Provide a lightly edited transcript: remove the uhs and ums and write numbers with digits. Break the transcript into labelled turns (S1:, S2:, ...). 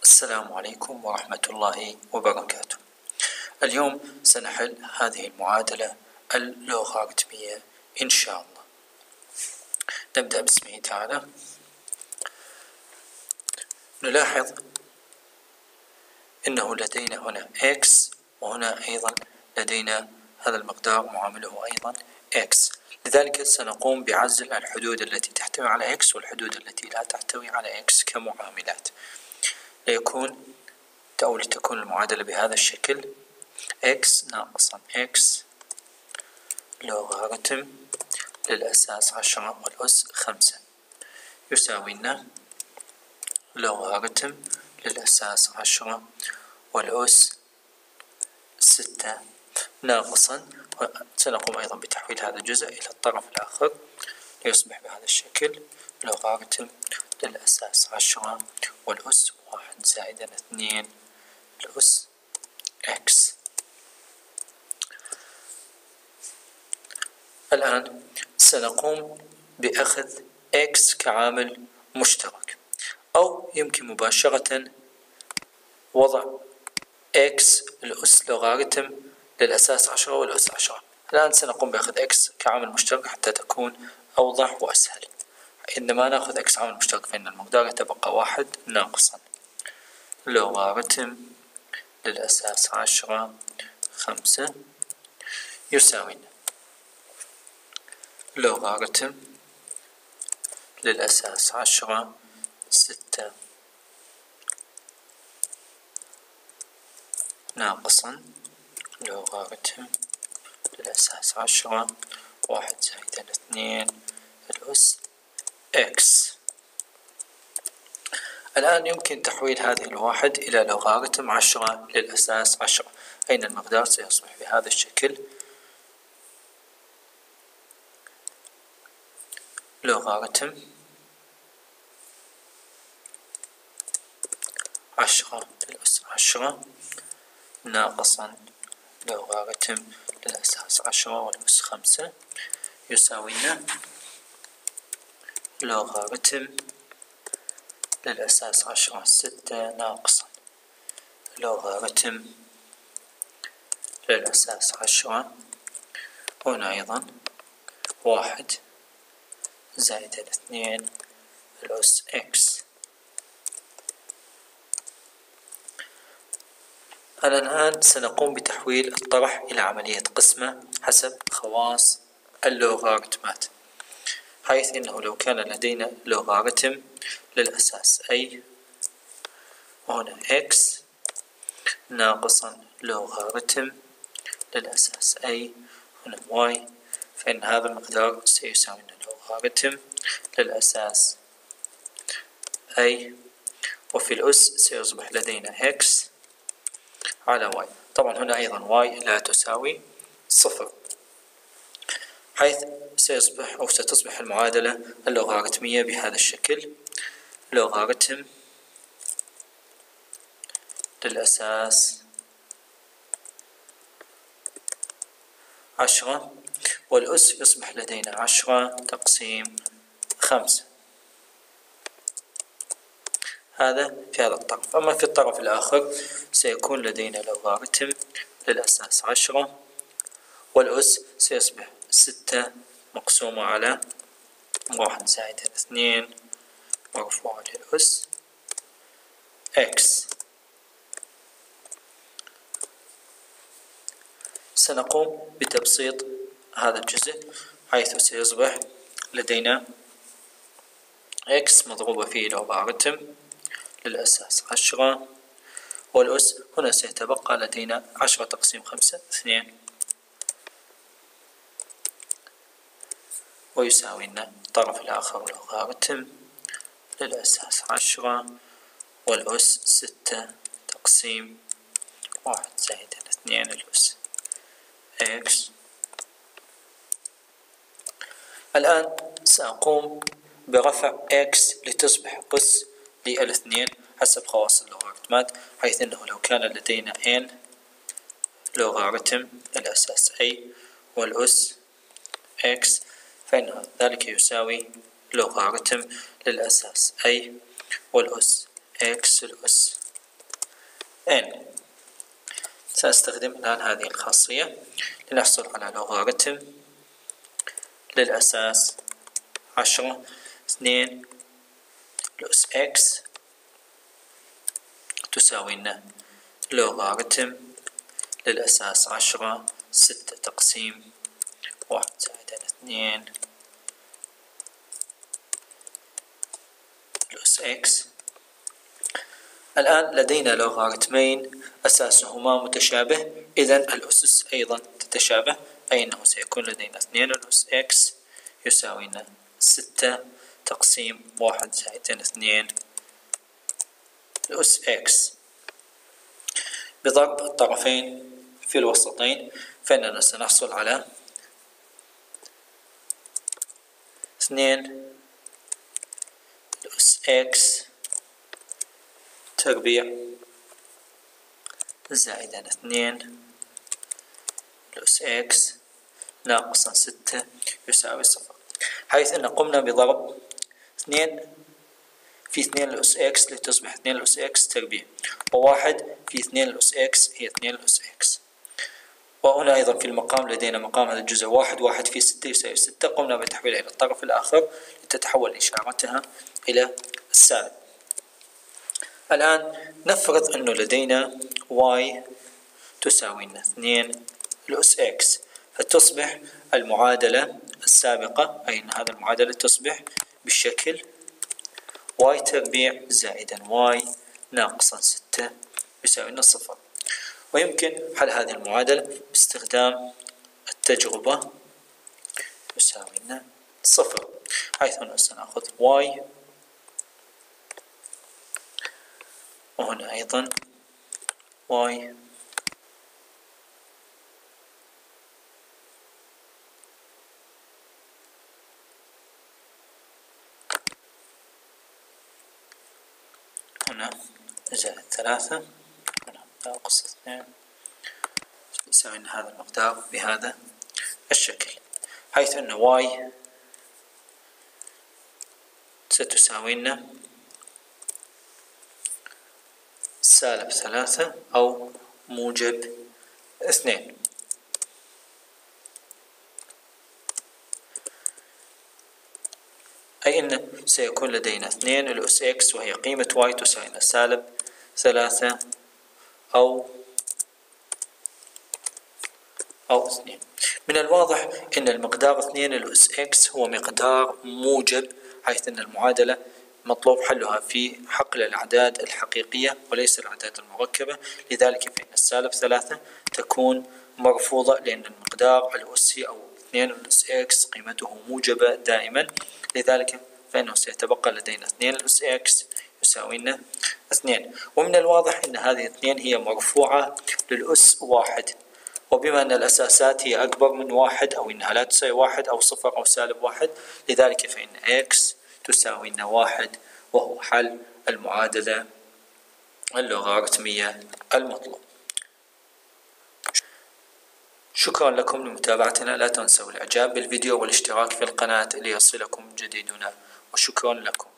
S1: السلام عليكم ورحمة الله وبركاته. اليوم سنحل هذه المعادلة اللوغاريتمية إن شاء الله. نبدأ باسمه تعالى. نلاحظ أنه لدينا هنا x، وهنا أيضا لدينا هذا المقدار معامله أيضا x، لذلك سنقوم بعزل الحدود التي تحتوي على x والحدود التي لا تحتوي على x كمعاملات، لتكون المعادلة بهذا الشكل: x ناقصا x لوغاريتم للأساس 10 والأس 5 يساوي لنا لوغاريتم للأساس 10 والأس 6 ناقصا، سنقوم أيضا بتحويل هذا الجزء إلى الطرف الآخر ليصبح بهذا الشكل: لوغاريتم للأساس 10 والأس 1 زائدا 2 الأس x. الآن سنقوم بأخذ x كعامل مشترك، أو يمكن مباشرة وضع x الأس لوغاريتم للأساس 10 والأس 10. الآن سنقوم بأخذ x كعامل مشترك حتى تكون أوضح وأسهل. عندما نأخذ x عامل مشترك فإن المقدار يتبقى 1 ناقصا لوغاريتم للأساس 10 5 يساوي لوغاريتم للأساس 10 6 ناقصا لوغاريتم للأساس 10 1 زائدا 2 الأس x. الآن يمكن تحويل هذه الواحد إلى لوغاريتم 10 للأساس 10، أين المقدار سيصبح بهذا الشكل: لوغاريتم 10 للأس 10 ناقصا لوغاريتم للأساس 10 والأس 5 يساوي لنا لوغاريتم للأساس 10 6 ناقصا لوغاريتم للأساس 10، هنا أيضا 1 زائدا 2 الأس x. الآن سنقوم بتحويل الطرح إلى عملية قسمة حسب خواص اللوغاريتمات، حيث إنه لو كان لدينا لوغاريتم للأساس a وهنا x ناقصا لوغاريتم للأساس a هنا y، فإن هذا المقدار سيساوي لوغاريتم للأساس a، وفي الأس سيصبح لدينا x على y. طبعا هنا أيضا y لا تساوي 0، حيث ستصبح المعادلة اللوغاريتمية بهذا الشكل: لوغاريتم للأساس 10 والأس يصبح لدينا 10 تقسيم 5. هذا في هذا الطرف. أما في الطرف الآخر سيكون لدينا لوغاريتم للأساس 10 والأس سيصبح 6 مقسومة على 1 زائدا 2 مرفوع للأس x. سنقوم بتبسيط هذا الجزء، حيث سيصبح لدينا x مضروبة في لوغاريتم للأساس 10 والأس، هنا سيتبقى لدينا 10 تقسيم 5 2 ويساوي لنا الطرف الآخر لوغاريتم للأساس 10 والأس 6 تقسيم 1 زائدا 2 الأس x. الآن سأقوم برفع x لتصبح قس للاثنين حسب خواص اللوغاريتمات، حيث أنه لو كان لدينا n لوغاريتم الأساس a والأس x فإن ذلك يساوي لوغاريتم للأساس a والأس x الأس n. سأستخدم الآن هذه الخاصية لنحصل على لوغاريتم للأساس 10 2 لأس x تساوي لنا لوغاريتم للأساس 10 6 تقسيم 1 زائد 2 لأس x. الآن لدينا لوغاريتمين أساسهما متشابه، إذن الأسس أيضا تتشابه، أي أنه سيكون لدينا 2 لأس x يساوي 6 تقسيم 1 زائد 2 لأس x. بضرب الطرفين في الوسطين فإننا سنحصل على 2 لأس x تربيع زائدا 2 لأس x ناقصا 6 يساوي 0، حيث أن قمنا بضرب 2 في 2 لأس x لتصبح 2 لأس x تربيع، و1 في 2 لأس x هي 2 لأس x. وهنا أيضا في المقام لدينا مقام هذا الجزء 1 في 6 يساوي 6، قمنا بتحويلها إلى الطرف الآخر لتتحول إشارتها إلى السالب. الآن نفرض أنه لدينا y تساوي 2 لأس x، فتصبح المعادلة السابقة، أي أن هذه المعادلة تصبح بالشكل y تربيع زائدا y ناقصا 6 يساوي 0. ويمكن حل هذه المعادلة باستخدام التجربة يساوي 0، حيث أنه سنأخذ y وهنا أيضا y هنا زائد 3 هنا ناقص 2 يساوي هذا المقدار بهذا الشكل، حيث أن y ستساوي لنا سالب 3 أو موجب 2. أي أن سيكون لدينا 2 لأس x وهي قيمة y تساوي لنا سالب 3 أو 2. من الواضح أن المقدار 2 لأس x هو مقدار موجب، حيث أن المعادلة مطلوب حلها في حقل الأعداد الحقيقية وليس الأعداد المركبة، لذلك فإن السالب 3 تكون مرفوضة، لأن المقدار الأسي أو 2 لأس x قيمته موجبة دائما، لذلك فإنه سيتبقى لدينا 2 لأس x يساوي لنا 2. ومن الواضح أن هذه 2 هي مرفوعة للأس 1، وبما أن الأساسات هي أكبر من 1 أو إنها لا تساوي 1 أو 0 أو سالب 1، لذلك فإن x تساوي لنا 1، وهو حل المعادلة اللوغاريتمية المطلوب. شكرا لكم لمتابعتنا، لا تنسوا الإعجاب بالفيديو والاشتراك في القناة ليصلكم جديدنا، وشكرا لكم.